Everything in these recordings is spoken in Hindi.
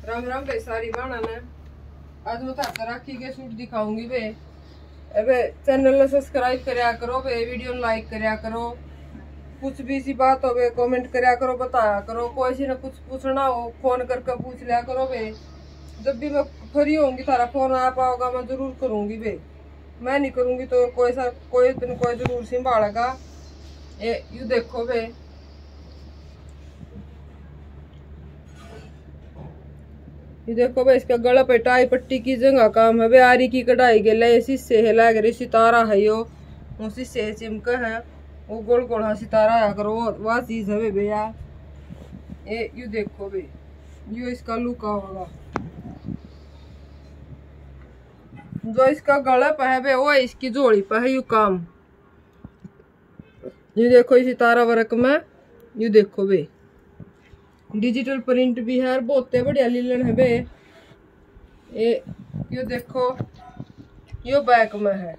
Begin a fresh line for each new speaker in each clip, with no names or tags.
राम राम भाई सारी बाणा ने आज मैं थारे राखी के सूट दिखाऊंगी बे। अबे चैनल ने सब्सक्राइब करया करो बे, वीडियो लाइक करया करो, कुछ भी सी बात हो बे कमेंट करया करो, बताया करो। कोई सी ने कुछ पूछना हो फोन करके पूछ लिया करो बे। जब भी मैं फ्री होंगी थारा फोन आ पाओगा मैं जरूर करूंगी बे। मैं नहीं करूंगी तो कोई जरूर संभालेगा। यू देखो बे, ये देखो भाई इसका गला पे टाई पट्टी की जगह काम है। आरी की कढ़ाई गेला ये शीशे है लग रही सितारा है यो शीशे चिमका है वो गोल गोल हाँ सितारा है करो वह चीज है भैया। ये यू देखो भाई यो इसका लुका होगा। जो इसका गला पे है बे वो इसकी जोड़ी पे है यू काम। ये देखो इस सितारा वर्क में यू देखो बे डिजिटल प्रिंट भी है और बहुत बढ़िया लीलन है बे। ये देखो यो बैक में है,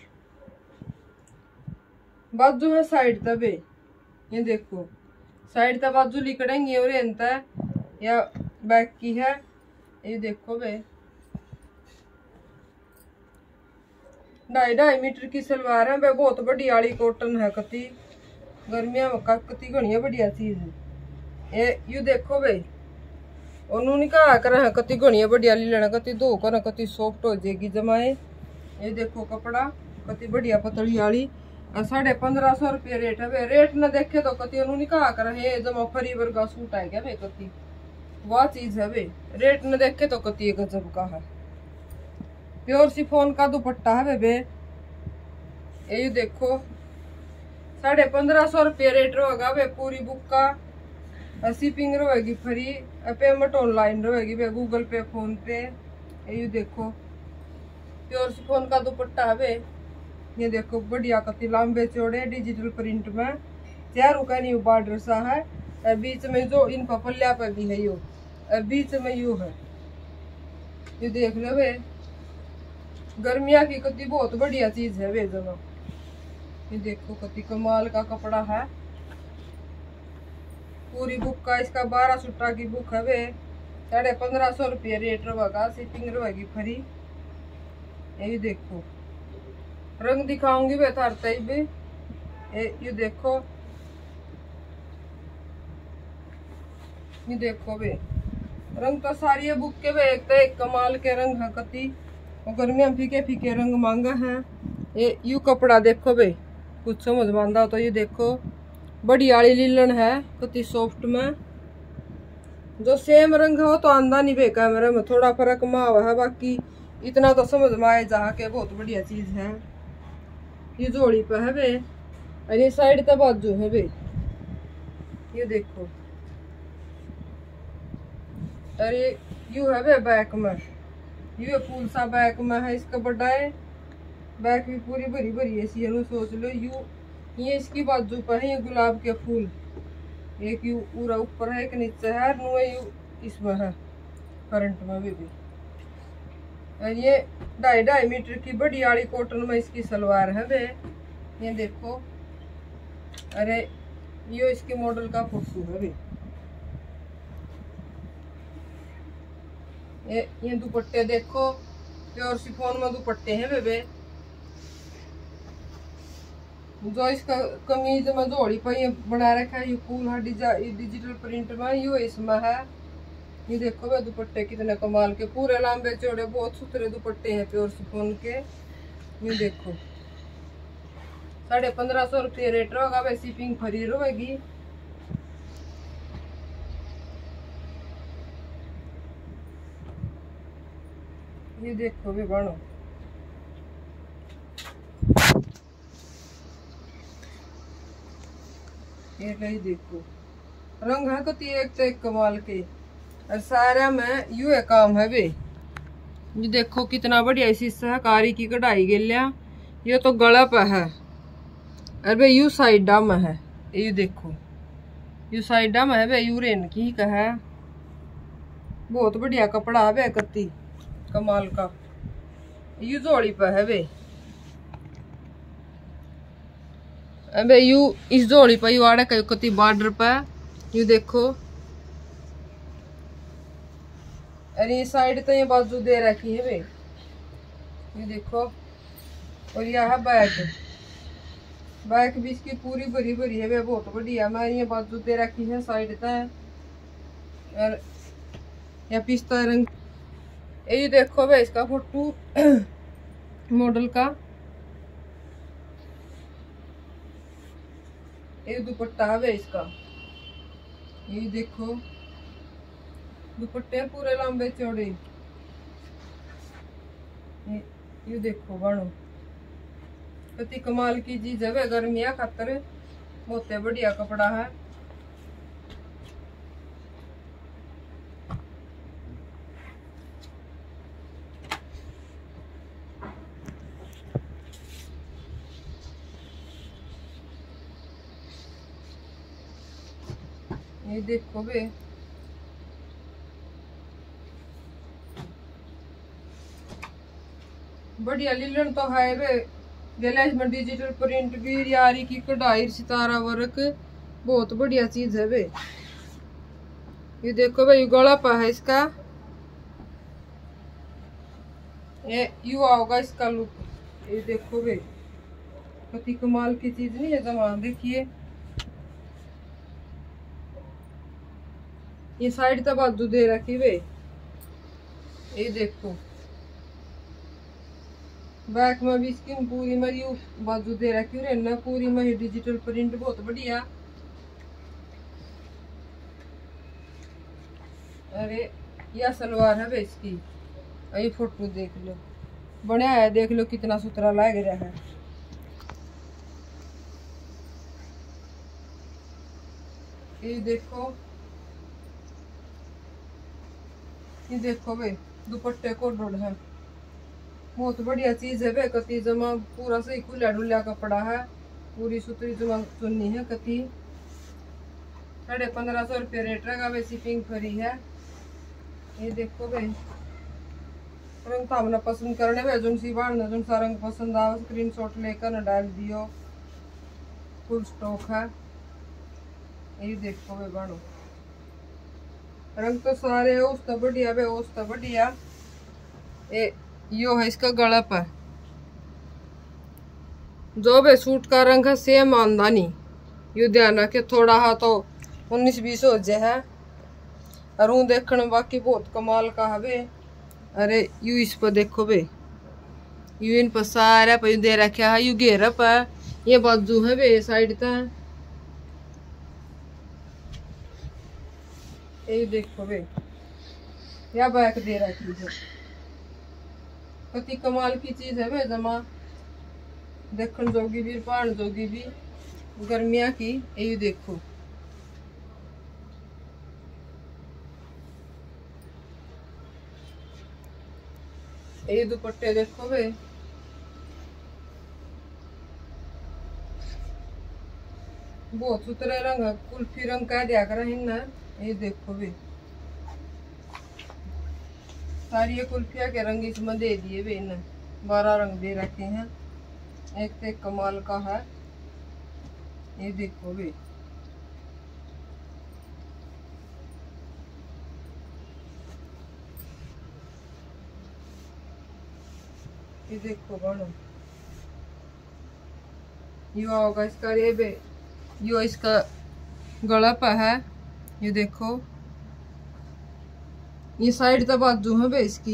बाजू है साइड तक बे। ये देखो साइड तक बाजू लिकड़ेंगी और एंता या बैक की है। ये देखो बे 2.5 मीटर की सलवार है बे, बहुत बढ़िया वाली कॉटन है कति गर्मिया में कति घनी बढ़िया चीज है। यू देखो बे उन्होंने कहा कर कति घनी बढ़िया लीलन कति धो कर कति सॉफ्ट हो जाएगी जमाए। ये देखो कपड़ा कति बढ़िया पतली वाली 1550 रुपये रेट है बे। रेट न देखे तो कति उन्होंने कहा कर है जमा फरी वर्गा सूट है क्या बे कति वह चीज है बे। रेट न देखे तो कति गजब का है। प्योर शिफॉन का दुपट्टा है बे। ये देखो 1550 रुपये रेट रहेगा बे। पूरी बुक का शिपिंग रहेगी फ्री, पेमेंट ऑनलाइन रहेगी बे, गूगल पे फोन पे। ये देखो प्योर शिफॉन का दुपट्टा है बे। ये देखो बढ़िया कति लंबे चौड़े डिजिटल प्रिंट में चारों का न्यू बॉर्डर सा है। बीच में जो इन पपलिया पे भी है यो बीच में यू है। ये देख लो बे गर्मिया की कति बहुत बढ़िया चीज है बे जमा। ये देखो कति कमाल का कपड़ा है। पूरी बुक का इसका 12 सूटा की बुक है बे। 1550 रुपये रेट रहेगा, शिपिंग रहेगी फ्री। ये देखो रंग दिखाऊंगी बे थारते ही बे। ये देखो बे रंग तो सारी बुक के बे एक तो एक कमाल के रंग है कति और गर्मियां फीके फीके रंग मांगा है। ये यू कपड़ा देखो बे कुछ समझ मानदा तो ये देखो बढ़िया वाली लीलन है कति सॉफ्ट में। जो सेम रंग है वो तो आंदा नहीं बे कैमरे में, थोड़ा फर्क मावा है बाकी इतना तो समझ में आए जा के बहुत बढ़िया चीज है। ये जोड़ी पे है बे और ये साइड तक बाजू है बे। ये देखो अरे यू है बे बैक में यू फूल सा बैक में है। इसका बड़ा है बैक भी पूरी भरी भरी ऐसी है सोच लो। यू ये इसकी बाजू पर है ये गुलाब के फूल, एक यू पूरा ऊपर है एक नीचे है नुए यू इसमें है करंट में भी। और ये 2.5 मीटर की बड़ी आड़ी कॉटन में इसकी सलवार है बे। ये देखो अरे ये इसके मॉडल का फोटो है बे। ये दुपट्टे देखो प्योर शिफॉन में दुपट्टे हैं बे। जो इसका कमीज में जोड़ी पर ये बना रखा है ये फूल है डिजिटल प्रिंट में यू इसमें है। ये देखो बे दुपट्टे कितने कमाल के पूरे लंबे चौड़े बहुत सुथरे दुपट्टे हैं प्योर शिफॉन के। ये देखो 1550 रुपये रेट रहेगा बे, शिपिंग फ्री रहेगी। ये देखो बे बनो ये नहीं देखो रंग है कति एक तो एक कमाल के और सारा में यू है काम है बे। ये देखो कितना बढ़िया शीशा है कारी की कढ़ाई गेलिया। ये तो गला पे है और बे यू साइडा में है। ये देखो यू साइडा में है बे यू रेन की का है। बहुत बढ़िया कपड़ा है बे कति कमाल का। यू जोड़ी पे है बे। अबे यू इस जोड़ी पर यू आड़े कति बॉर्डर पे यू देखो अरे ये साइड तो ये बाजू दे रखी है वे, ये देखो। और यह है बैक, बैक भी इसकी पूरी भरी भरी है वे, बहुत बढ़िया। मैं ये बाजू दे रखी है साइड तक। और या पिस्ता रंग, ये देखो वे इसका फोटो मॉडल का। ये दुपट्टा है वे इसका, ये देखो दुपट्टे पूरे लंबे चौड़े। ये देखो बनो कति कमाल की चीज है, गर्मिया खातर बहुत बढ़िया कपड़ा है। ये देखो बे, बढ़िया लीलन तो है बे। गले में डिजिटल प्रिंट भी, यारी की कढ़ाई, सितारा वर्क, बहुत बढ़िया चीज है बे। ये देखो भाई गला पा है इसका, ये यू आओगा इसका लुक। ये देखो बे कति कमाल की चीज नहीं है जमान। देखिए ये साइड तक बाजू दे रखी वे, ये देखो बैक में भी इसकी पूरी मरी बाजू दे रखी है ना, पूरी में डिजिटल प्रिंट, बहुत बढ़िया। अरे यह सलवार है वे इसकी, ये फोटो देख लो, बढ़िया है। देख लो कितना सुथरा लग रहा है। ये देखो, ये देखो बे दुपट्टे को डोड है, बहुत बढ़िया चीज है बे। कति जमा पूरा सही खुला डुला कपड़ा है, पूरी सुथरी जमा चुन्नी है। कति 1550 रुपये रेट रहेगा बे, शिपिंग फ्री है। ये देखो बे रंग थामना पसंद करने बे, जुन सी बाढ़ जुन सा रंग पसंद आवे स्क्रीनशॉट लेकर न डाल दियो, फुल स्टॉक है। ये देखो बे बाणो रंग तो सारे है, उस तो बढ़िया बे, उस तो बढ़िया। यो है इसका गला पर, जो बे सूट का रंग है सेम आंदानी। यू ध्यान रखे, थोड़ा हा तो 19-20 हो जाए है। और ऊ देखने बाकी बहुत कमाल का है बे। अरे यू इस पर देखो बे, यू इन पर सारा पर दे रखा है, यू घेरा पर ये बाजू है बे साइड तक। ये देखो बे या बैक दे रखी है, कति कमाल की चीज है बे जमा। देखने जोगी भी, पान जोगी भी, गर्मिया की। ये देखो ये दुपट्टे देखो बे, बहुत सुथरे रंग है, कुल्फी रंग कह दिया कर ना। ये देखो बे सारी ये कुल्फिया के रंग इसमें दे दिए बे, इन्हें 12 रंग दे रखे हैं, एक से एक कमाल का है। ये देखो बे ये देखो बनो, यो होगा इसका ये बे, यो इसका गला पर है। ये देखो ये साइड तक बाजू है बे इसकी।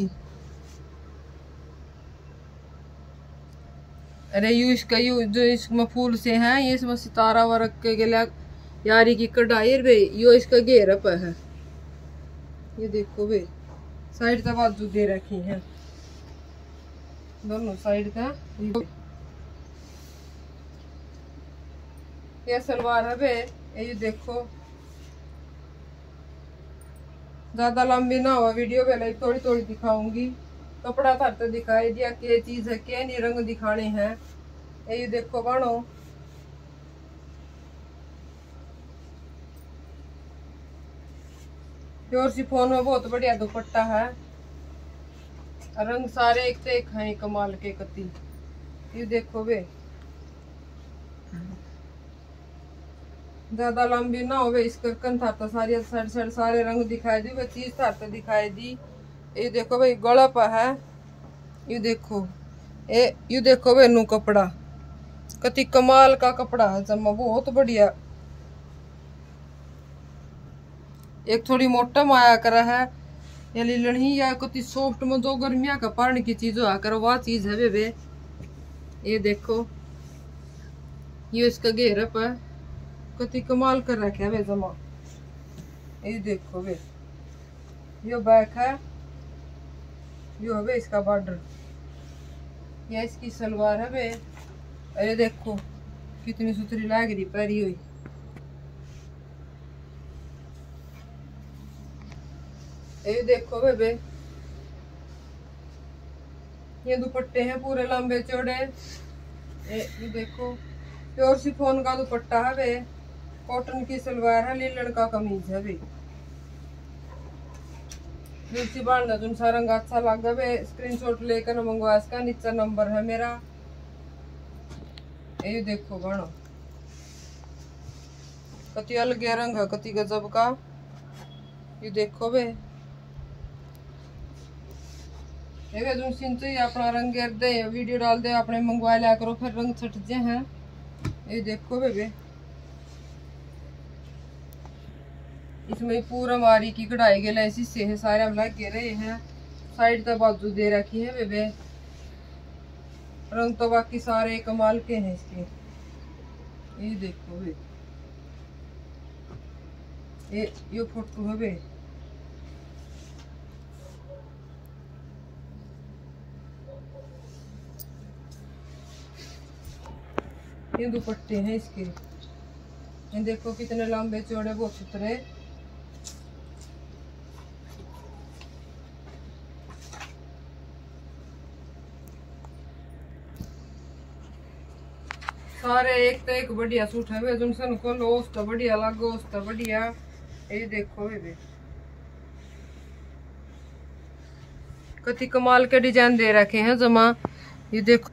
अरे यू इसका यू जो इसमें फूल से है, ये इसमें सितारा वर्क के गला यारी की कढ़ाई बे, यो इसका घेरा पर है। ये देखो बे साइड तक बाजू दे रखी है, दोनों साइड का। ये सलवार है बे, ये देखो ज्यादा लंबी ना हो वीडियो पहले थोड़ी थोड़ी दिखाऊंगी। कपड़ा था तो दिखाई दिया क्या चीज है, क्या नहीं रंग दिखाने हैं। ये देखो बाणो प्योर शिफॉन में बहुत बढ़िया दुपट्टा है, रंग सारे एक से एक हैं कमाल के कति। ये देखो बे ज्यादा लंबी ना हो इस करकन था तो सारी साइड सारे रंग दिखाई दी, वो चीज था तो दिखाई दी। ये देखो भाई गला पा है, ये देखो ये देखो भाई नू कपड़ा कति कमाल का कपड़ा है जमा, बहुत बढ़िया। एक थोड़ी मोटा माया करा है या लीलनी या कति सॉफ्ट में जो गर्मिया का पानी की चीज आकर वह चीज है वे। ये देखो ये इसका घेरप है, कति कमाल कर रखे है जमा। ये देखो वे यो बैक है, यो है इसका बॉर्डर, या इसकी सलवार है वे। अरे देखो कितनी सुथरी लाग रही पैरी हुई। ये देखो बेबे ये दुपट्टे हैं पूरे लंबे चौड़े। ये देखो प्योर शिफॉन का दुपट्टा है वे, कॉटन की सलवार है, लीलन का कमीज है वे। मिर्ची बांधना तुम सा रंग अच्छा लगा वे, स्क्रीनशॉट लेकर मंगवा, इसका नीचा नंबर है मेरा। ये देखो बाणो कति अलग रंग है, कति गजब का। ये देखो वे ये तुम सिंचो ही अपना रंग गिर दे, वीडियो डाल दे अपने मंगवा लिया करो, फिर रंग छट जे हैं। ये देखो बेबे इसमें पूरा मारी की कढ़ाई के लिए शीशे है, सारे हम लग रहे हैं। साइड तक बाजू दे रखी है बेबे, रंग तो बाकी सारे कमाल के हैं इसके। ये देखो बे ये फोटो है बे, ये दुपट्टे हैं इसके। ये देखो कितने लंबे चौड़े बहुत सुथरे। सारे एक तो एक बढ़िया सूट है वे, जुनसन को लोस तो बढ़िया लागो तो बढ़िया। ये देखो वे कति कमाल के डिजाइन दे रखे हैं जमा। ये देखो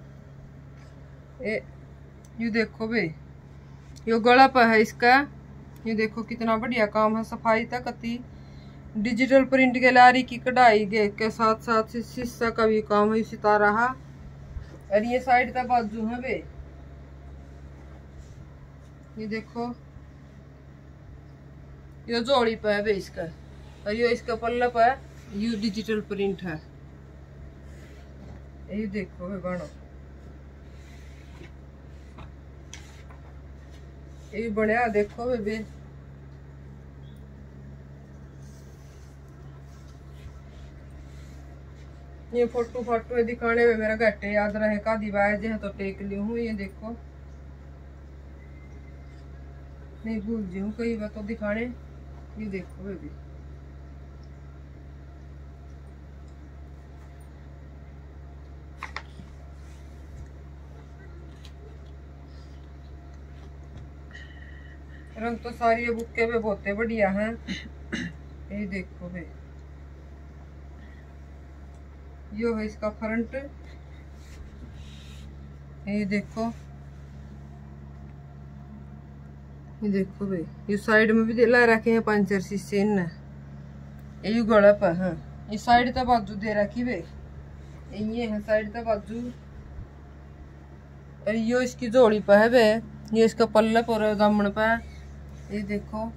ये देखो बे यो गला पर है इसका। ये देखो कितना बढ़िया काम है, सफाई तक कति डिजिटल प्रिंट के लारी की कढ़ाई के साथ साथ शीशा का भी काम है इसी तरह। और ये साइड तक बाजू है बे, ये देखो ये जोड़ी पे है बे इसका, और ये इसका पल्ला पे ये डिजिटल प्रिंट है। ये देखो बे बनो ये बढ़िया देखो बेबे। ये फोटो फाटो दिखाने में मेरा घट्टे याद रहे का दिवाए जे तो टेक ली हूँ। ये देखो नहीं भूल जी हूँ कई बात तो दिखाने। ये देखो बेबी रंग तो सारी बुक्के पे बहुत बढ़िया हैं। ये देखो भाई यो है इसका फ्रंट। ये देखो भाई ये साइड में भी दिला रखे हैं पंचर शीशे न। ये गला पर है, ये साइड तक बाजू दे रखी भाई, ये है साइड तक बाजू। और यो इसकी जोड़ी पर है भाई, ये इसका पल्ला पर दामन पर। ये देखो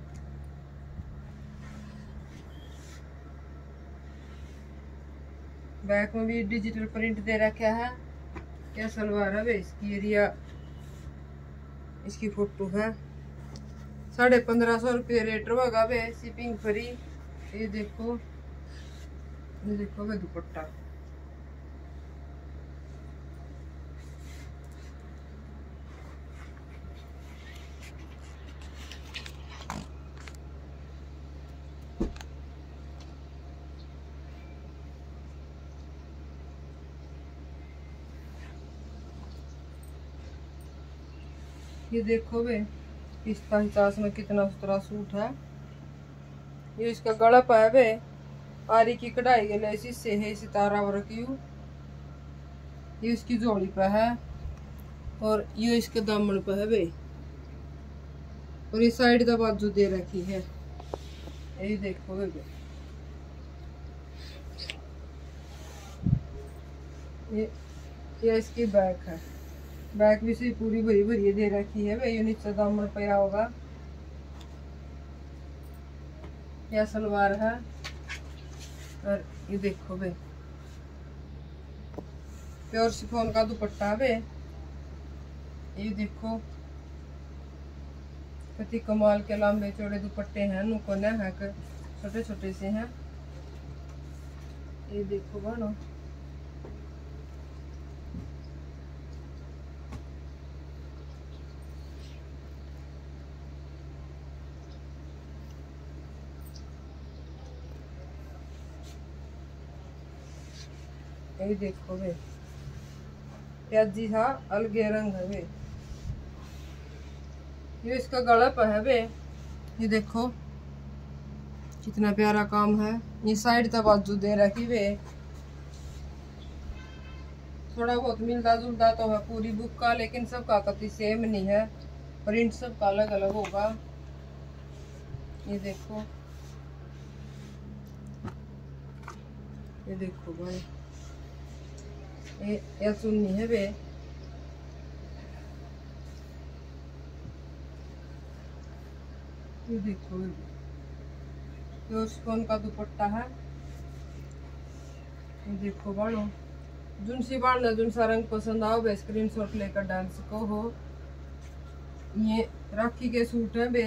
बैक में भी डिजिटल प्रिंट दे रखा है। क्या सलवार है भाई इसकी, एरिया इसकी फोटो है। 1550 रुपये रेट होगा वे, शिपिंग फ्री। ये देखो वे दुपट्टा। ये देखो वे पिस्ता हिसास में कितना सुथरा सूट है। ये इसका गला पे है वे, आरी की कढ़ाई के लिए से है सितारा वर्क। ये इसकी जोड़ी पे है, और ये इसके दामन पे है वे, और ये साइड का बाजू दे रखी है। ये देखो वे ये इसकी बैक है, बैक भी सी पूरी भरी भरी दे रखी है भाई। ये नीचे दामन पे होगा। यह सलवार है और ये देखो भाई प्योर शिफॉन का दुपट्टा है। ये देखो कितनी कमाल के लंबे चौड़े दुपट्टे हैं, नुकोने हैं, छोटे छोटे से हैं। ये देखो बनो, ये देखो वे प्याजी था अलगे रंग है वे। ये इसका गला पर है वे। ये देखो कितना प्यारा काम है। ये साइड तक बाजू दे रखी वे। थोड़ा बहुत मिलता जुलता तो है पूरी बुक का, लेकिन सबका कति सेम नहीं है, प्रिंट सबका अलग अलग होगा। ये देखो, ये देखो भाई ये चुन्नी है वे। ये देखो ये शिफॉन का दुपट्टा है। ये देखो बाणो जुन सी बाण जुन सा रंग पसंद आओ बे स्क्रीनशॉट लेकर डाल सको हो। ये राखी के सूट है बे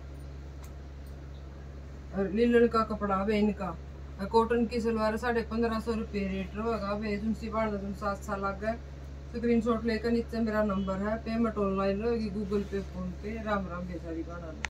और लिलन का कपड़ा बे इनका। कॉटन की सलवार 1550 रुपये रेट रहेगा बे। जुन सी बाण जुन 7 साल लग गए। स्क्रीनशॉट लेकर नीचे मेरा नंबर है। पेमेंट ऑनलाइन रहेगी, Google pay, PhonePe. Ram Ram बेचारी बाणा।